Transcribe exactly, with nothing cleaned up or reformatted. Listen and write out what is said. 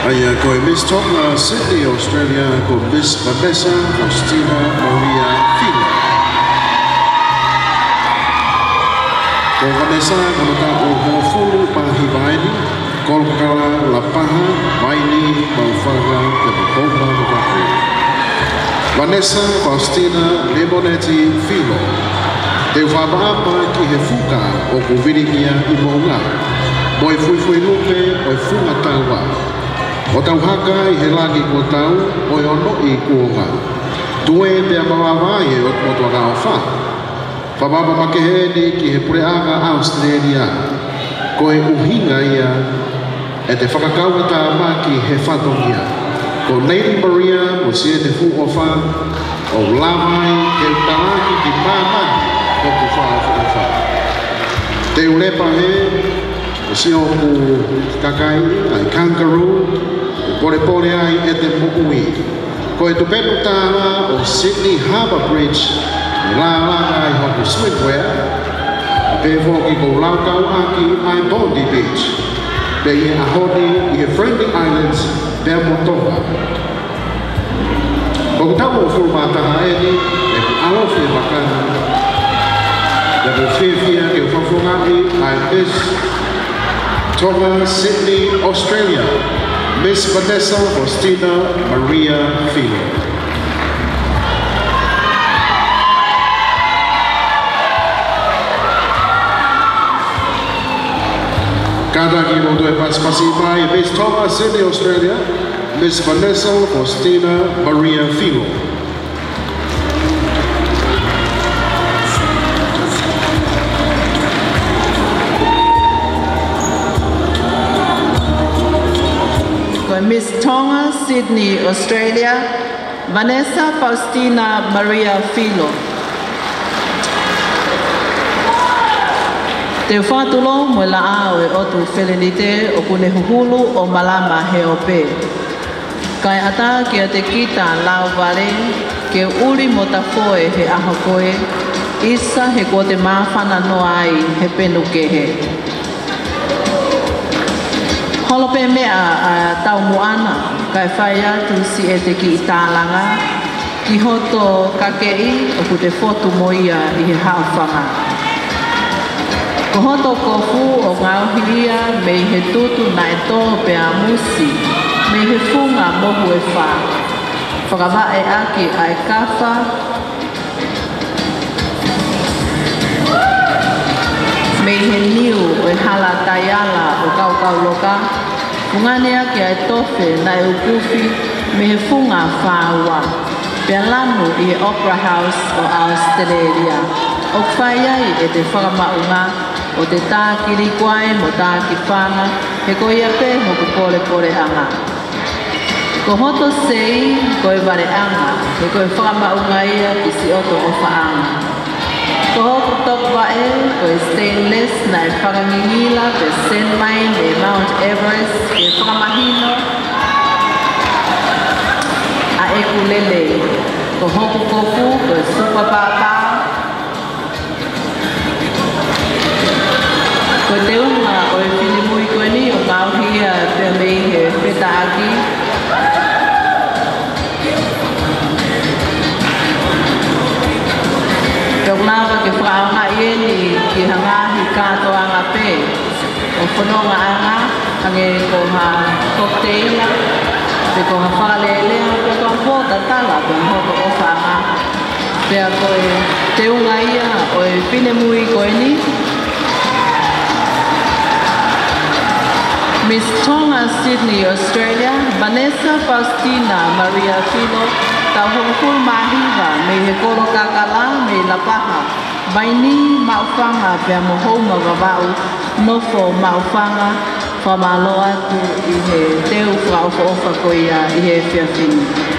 Aia koe Miss Tonga, Sydney, Australia, ko Miss Vanessa Faustina Maria Filo. Ko Vanessa, kono ka o Honofulu Pahi Vaini, Kolkala Lapaha, Vaini, Maufaga, te Mokopa Mavaki. Vanessa Faustina Lemonetti Filo. Te whapaapa ki he fuka o kuviringia i Mounga. Moe fui fui lupe, moe funga taua. O tau haka i he lagi ko tau, o i ono i kuonga. Tue e pia mawawai e o motua rao wha. Whababa makeheni ki he pureanga Australia. Ko e uhinga ia e te whakakaua tā maki he whatongia. Ko Lady Maria mo sie te fu o wha, o lawai ke utalaki ki pāmani o ku wha o wha. Te ulepa he, o si o ku kakai, ai kangaroo, pore pore ai e te mokui. Ko e tupenu tāla o Sydney Harbour Bridge, i la langa i hoku swimwear, a pe whoki ko laukau aki ai Bondi Beach, pe i ahoni i he Friendly Islands, pe a motoha. Ko ku tau o furumataha eni, e ku alofi e makana, e ku whiwhia ke u whawhungai ai Miss Tonga, Sydney, Australia, Miss Vanessa Faustina Maria Filo. Kadaki moto e paspasi mai Miss Tonga, Sydney, Australia, Miss Vanessa Faustina Maria Filo. Miss Tonga, Sydney, Australia, Vanessa Faustina Maria Filo. Te whātulo mo la ao e otu whelenite o kune huhulu o malama he ope. Kai ata kia te kita lau vale, ke uri mo ta foe he aho koe, isa he ko te mawhana no ai he penu ke he. Holope mea a tau moana, kai whai atu si e te ki i tālanga, ki hoto kakei o ku te whotu moia i he hawhanga. Ko hoto kofu o ngauhiria me he tutu na e tō pe a musi, me he funga mohu e wha. Whakawa e aki ai kawha, me he niu o e hala taiala o kau kau loka, Munganea ki ai tofe na e ukufi me he funga whaua, pia lanu i Opera House o Australia. O whaiai e te whakamaunga o te tākiri kwai mo tāki whanga, he ko ia pe hoku pole pole anga. Ko hoto sei, ko e ware anga, he ko e whakamaunga ia ki si oto o whaanga. Ko hoku tok wae, ko e stainless na e whakangingila pe Saint Main e Mount Everest e whakamahino a ekulele. Ko hoku kofu, ko e super papa. Ko te unga o e whilimui koe ni o ngauhia pe mei he whetaaki. Tōk nāwa ke whaonga ieni ki hangahi kātoa ngā pē. O whanonga anga, hange ko ha cocktaila, te ko ha whalelea, ko toa pōta tala ko hoko o whanga. Pea koe te unga ia o e whinemui koe ni. Miss Tonga, Sydney, Australia, Vanessa Faustina Maria Filo, tau hokul mahiwa me he koro kakala me la paha. Vaini maufanga pia mohoma wawau, nofo maufanga, whamaloa tu i he teu whaofa ofa koia i he whiawhini.